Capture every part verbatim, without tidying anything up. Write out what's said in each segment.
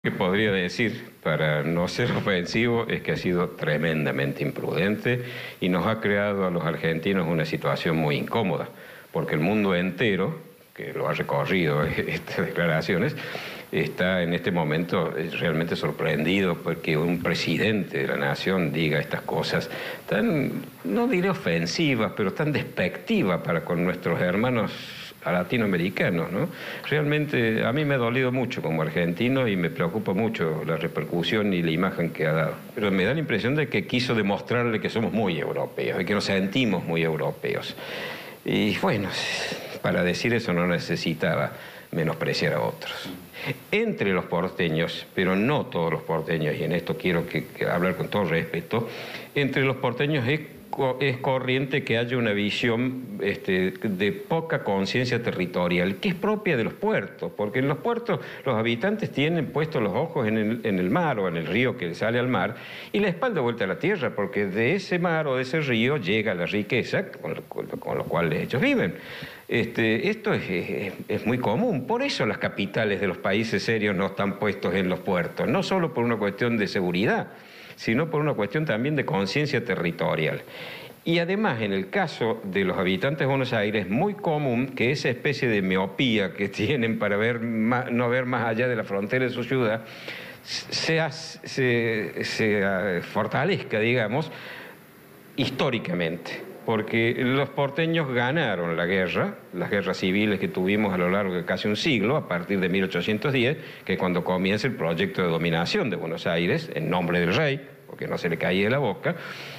Que podría decir, para no ser ofensivo, es que ha sido tremendamente imprudente y nos ha creado a los argentinos una situación muy incómoda, porque el mundo entero, que lo ha recorrido estas declaraciones, está en este momento realmente sorprendido porque un presidente de la nación diga estas cosas tan, no diré ofensivas, pero tan despectivas para con nuestros hermanos latinoamericanos, ¿no? Realmente a mí me ha dolido mucho como argentino y me preocupa mucho la repercusión y la imagen que ha dado. Pero me da la impresión de que quiso demostrarle que somos muy europeos y que nos sentimos muy europeos. Y bueno, para decir eso no necesitaba menospreciar a otros. Entre los porteños, pero no todos los porteños, y en esto quiero que, que hablar con todo respeto, entre los porteños es es corriente que haya una visión este, de poca conciencia territorial, que es propia de los puertos, porque en los puertos los habitantes tienen puestos los ojos en el, en el mar o en el río que sale al mar y la espalda vuelta a la tierra, porque de ese mar o de ese río llega la riqueza con lo, con lo cual ellos viven. Este, esto es, es, es muy común, por eso las capitales de los países serios no están puestos en los puertos, no solo por una cuestión de seguridad, sino por una cuestión también de conciencia territorial. Y además, en el caso de los habitantes de Buenos Aires, es muy común que esa especie de miopía que tienen para ver más, no ver más allá de la frontera de su ciudad, se, se, se fortalezca, digamos, históricamente. Porque los porteños ganaron la guerra, las guerras civiles que tuvimos a lo largo de casi un siglo, a partir de mil ochocientos diez, que es cuando comienza el proyecto de dominación de Buenos Aires, en nombre del rey, porque no se le caía de la boca,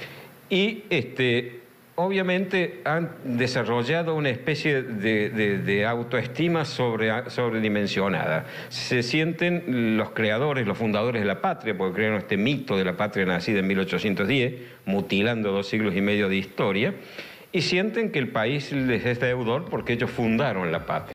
y este, obviamente han desarrollado una especie de, de, de autoestima sobre, sobredimensionada. Se sienten los creadores, los fundadores de la patria, porque crearon este mito de la patria nacida en mil ochocientos diez, mutilando dos siglos y medio de historia, y sienten que el país les es deudor porque ellos fundaron la patria.